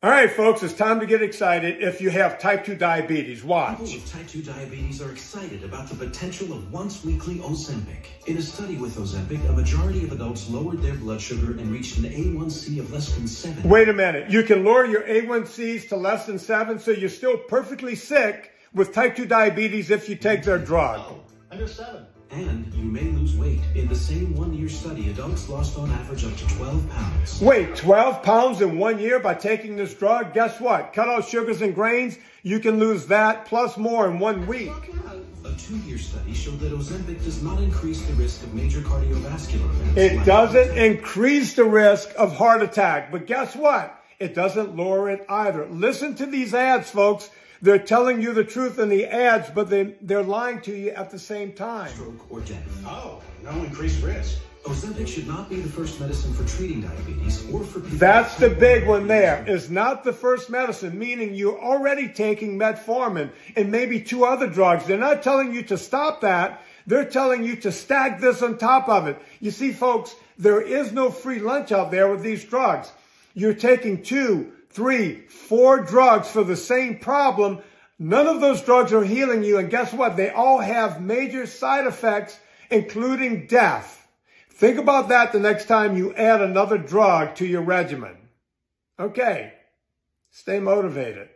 All right, folks, it's time to get excited if you have type 2 diabetes. Watch. People with type 2 diabetes are excited about the potential of once-weekly Ozempic. In a study with Ozempic, a majority of adults lowered their blood sugar and reached an A1C of less than 7. Wait a minute. You can lower your A1Cs to less than 7, so you're still perfectly sick with type 2 diabetes if you take their drug. Oh, under 7. And you may lose weight. In the same one-year study, adults lost on average up to 12 pounds. Wait, 12 pounds in 1 year by taking this drug? Guess what? Cut out sugars and grains, you can lose that plus more in 1 week. A 2-year study showed that Ozempic does not increase the risk of major cardiovascular events. It doesn't increase the risk of heart attack, but guess what? It doesn't lower it either. Listen to these ads, folks. They're telling you the truth in the ads, but they're lying to you at the same time. Stroke or death. Oh, no increased risk. Ozempic should not be the first medicine for treating diabetes or for people. That's the big one there. It's not the first medicine, meaning you're already taking metformin and maybe 2 other drugs. They're not telling you to stop that. They're telling you to stack this on top of it. You see, folks, there is no free lunch out there with these drugs. You're taking 2, 3, 4 drugs for the same problem. None of those drugs are healing you. And guess what? They all have major side effects, including death. Think about that the next time you add another drug to your regimen. Okay, stay motivated.